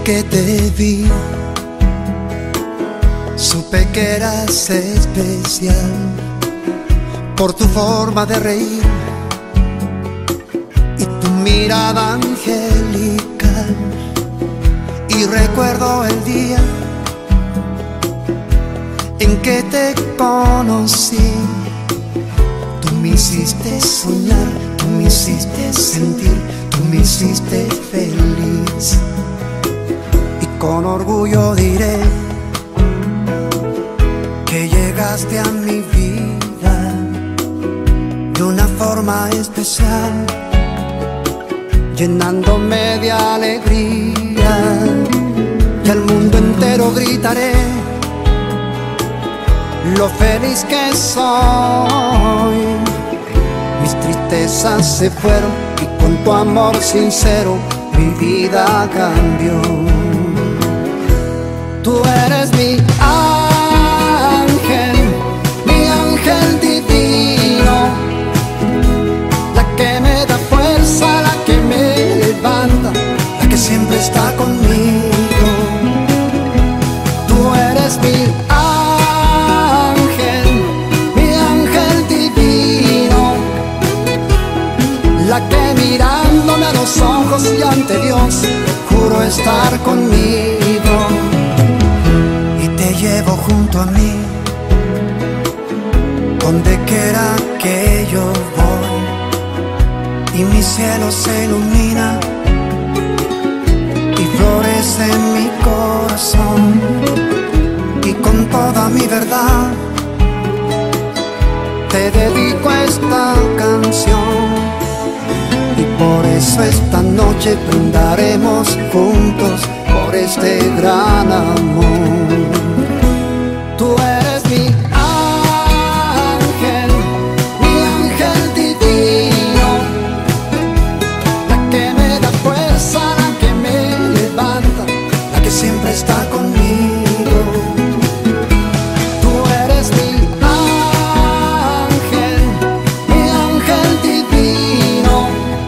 que te vi, supe que eras especial por tu forma de reír y tu mirada angelical. Y recuerdo el día en que te conocí. Tú me hiciste soñar, tú me hiciste sentir, tú me hiciste feliz. Y con orgullo diré que llegaste a mi vida de una forma especial, llenándome de alegría, y al mundo entero gritaré lo feliz que soy. Mis tristezas se fueron y con tu amor sincero mi vida cambió. Tú eres mi ángel divino, la que me da fuerza, la que me levanta, la que siempre está conmigo. Tú eres mi ángel divino, la que mirándome a los ojos y ante Dios juro estar conmigo. Y te llevo junto a mí donde quiera que yo voy, y mi cielo se ilumina y florece en mi corazón. Y con toda mi verdad te dedico esta canción, y por eso esta noche brindaremos juntos por este gran amor. Tú eres mi ángel divino, la que me da fuerza, la que me levanta, la que siempre está conmigo. Tú eres mi ángel divino,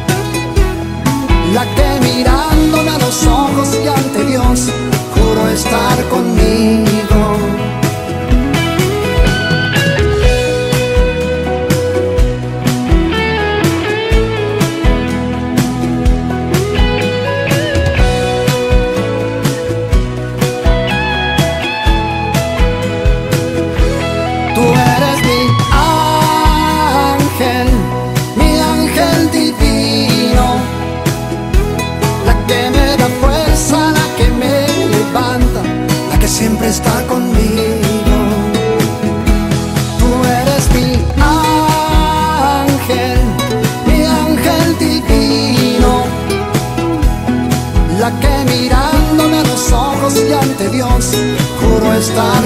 la que mirándome a los ojos y ante Dios juro estar conmigo. Tú eres mi ángel divino, la que me da fuerza, la que me levanta, la que siempre está conmigo. Tú eres mi ángel divino, la que mirándome a los ojos y ante Dios juro estar